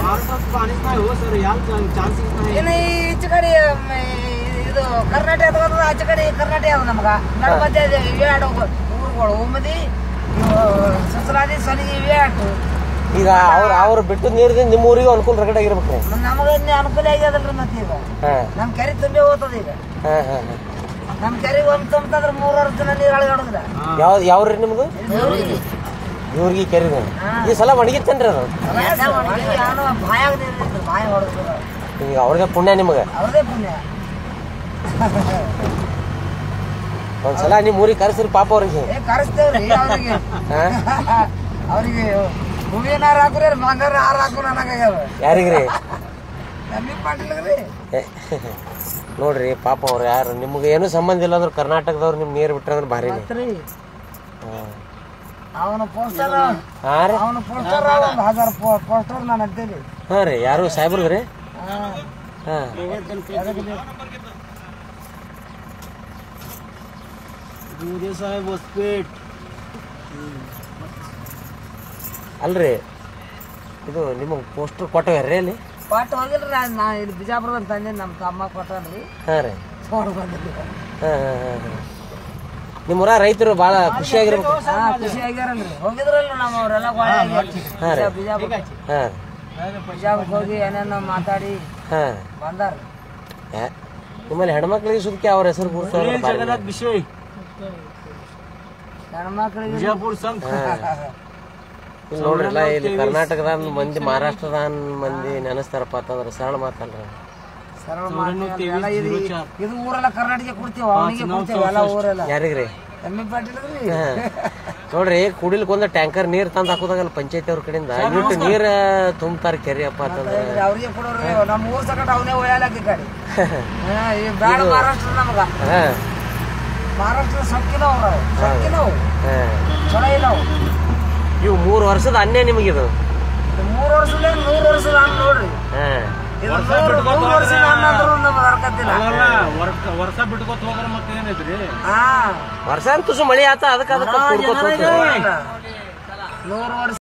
महाराष्ट्रात पाणीच नाही हो सर, याला ಚಾನ್ಸಸ್ नाही. ಈಚೆ ಕಡೆ ಇದು ಕರ್ನಾಟಕ ಆಚೆ ಕಡೆ ಕರ್ನಾಟಕ ಅದ ನಮಗ ನಡ ಮಧ್ಯೆ ಇವೆ ಎರಡು ಊರುಗಳು ಮದಿ ಸುಸರಾದಿ ಸನಿಗೆ ಇವೆ ಆಟು. ಈಗ ಅವ್ರು ಬಿಟ್ಟು ನೀರಿಂದ ನಿಮ್ಮ ಊರಿಗೆ ಅನುಕೂಲ ರಗಡ್ ಆಗಿರ್ಬೇಕು. ನಮಗ ಅನುಕೂಲ ಆಗ್ಯದಲ್ರಿ ಮತ್ತೆ ಈಗ ನಮ್ ಕೆರೆ ತುಂಬಿ ಹೋಗ್ತದ ಈಗ. ನಮ್ ಕೆರೆಗೆ ಒಂದ್ ತುಂಬತಂದ್ರ 3 ವರ್ಷ ನೀರ್ ಅಳಗಾಡುದಿಲ್ಲ. ಯಾವ್ರಿ ನಿಮ್ದು? ಇವ್ರಿಗೆ ಕೆರೆ ಈ ಸಲ ಒಣಗಿತ್ತೇನ್ರಿ ಅದು? ಬಾಯಾಗ ನೀರು ಬಾಯ ಹೊಡೆದ ಈಗ ಅವ್ರಿಗೆ ಪುಣ್ಯ ನಿಮಗ. ಅವ್ರದೇ ಪುಣ್ಯ. ಒಂದ್ಸಲ ನಿಮ್ ಊರಿಗೆ ಕರೆಸ್ರಿ ಪಾಪ ಅವ್ರಿಗೆ. ಕರೆಸ್ತೇವ್ರಿ ಅವ್ರಿಗೆ. ಅವ್ರಿಗೆ ಹೂವಿನಾರ ಹಾಕ್ರಿ ಬಂಗಾರ ಹಾರ ಹಾಕು ನನಗಾಗ್ಯಾವ. ಯಾರಿಗ್ರಿ? ನಮ್ಮಿ ಪಾಟೀಲ್ರಿ. ನೋಡ್ರಿ ಪಾಪ ಅವ್ರು ಯಾರು ನಿಮ್ಗೆ ಏನು ಸಂಬಂಧ ಇಲ್ಲ ಅಂದ್ರೆ ಕರ್ನಾಟಕದವ್ರು ನಿಮ್ ನೀರ್ ಬಿಟ್ರಂದ್ರೆ ಭಾರಿ. ಅವನ ಪೋಸ್ಟರ್ ಅವನ ಪೋಸ್ಟರ್ 1000 ಪೋಸ್ಟರ್ ನಾನು ಅಂತೇಳಿ. ಹಾ ರೀ ಯಾರು ಸಾಹೇಬ್ರಿ? ಅಲ್ರಿ ಇದು ನಿಮಗ್ ಪೋಸ್ಟರ್ ಕೊಟ್ಟವ್ರಿ ಅಲ್ಲಿ? ಕೊಟ್ಟು ಹೋಗಿಲ್ರಿ, ನಾ ಇಲ್ಲಿ ಬಿಜಾಪುರದ ತಂದೆ ನಮ್ಮ ತಮ್ಮ ಕೊಟ್ಟನ್ರಿ. ಹಾ ರೀ ತಗೊಂಡು ಬಂದಿದ್ವಿ. ನಿಮ್ಮೂರ ರೈತರು ಬಾಳ ಖುಷಿಯಾಗಿರ್ಬೇಕು. ಖುಷಿ ಆಗ್ಯಾರಲ್ರಿ. ಹೋಗಿದ್ರಲ್ಲ ನಮ್ಮವ್ರೆಲ್ಲ ಬಿಜಾಪುರಕ್ಕೆ ಹೋಗಿ ಏನೇನೋ ಮಾತಾಡಿ ಬಂದಾರ. ನಿಮ್ಮಲ್ಲಿ ಹೆಣ್ಮಕ್ಳಿಗೆ ಸುದ್ಕೆ ಅವ್ರ ಹೆಸರು ಕೂರ್ತಾರೆ. ಹೆಣ್ಮಕ್ಳಿಗೆ ನೋಡ್ರಲ್ಲ ಇಲ್ಲಿ ಕರ್ನಾಟಕದ ಮಂದಿ ಮಹಾರಾಷ್ಟ್ರದ ಮಂದಿ ನೆನಸ್ತಾರಪ್ಪ ಅಂತಂದ್ರ ಸರಳ ಮಾತಲ್ರಿ. ಇದು ಊರೆಲ್ಲ ಕರ್ನಾಟಕ ಕೊಡ್ತೀವಿ, ಅವನಿಗೆ ಕೊಡ್ತೀವಿ ಎಲ್ಲ ಊರೆಲ್ಲ. ಯಾರಿಗ್ರಿ? ಎಮ್ಮಿ ಪಾಟೀಲ್. ನೋಡ್ರಿ ಕುಡಿಲಿಕ್ಕೆ ಒಂದು ಟ್ಯಾಂಕರ್ ನೀರ್ ತಂದ್ ಹಾಕೋದಾಗಲ್ಲ ಪಂಚಾಯತಿ ಅವ್ರ ಕಡೆಯಿಂದ ಇಟ್ಟು ನೀರ್ ತುಂಬ್ತಾರ ಕೆರೆ ಅಪ್ಪ ಅಂತಂದ್ರೆ ಅವ್ರಿಗೆ ಕೊಡೋರಿ. ನಮ್ಮ ಊರ್ ಸಕಟ್ ಅವನೇ ಒಯ್ಯಾಲಕ್ಕೆ ಗಾಡಿ ಬ್ಯಾಡ. ಮಹಾರಾಷ್ಟ್ರ ನಮಗ ಮಹಾರಾಷ್ಟ್ರ ಸೊಕ್ಕಿನವ್ ಸೊಕ್ಕಿನವ್ ಚಲೋ ಇಲ್ಲವು. ಇವು 3 ವರ್ಷದ ಅನ್ನೇ ನಿಮಗಿದು? 3 ವರ್ಷದ 100 ವರ್ಷದ ಹಣ್ಣು ನೋಡ್ರಿ. ವರ್ಷ ಬಿಟ್ಕೋತ ಹೋದ್ರ ಮತ್ತೆ ಏನೈತ್ರಿ? ವರ್ಷ ಅಂತೂ ಮಳಿ ಆತ ಅದಕ್ಕೆ 100 ವರ್ಷ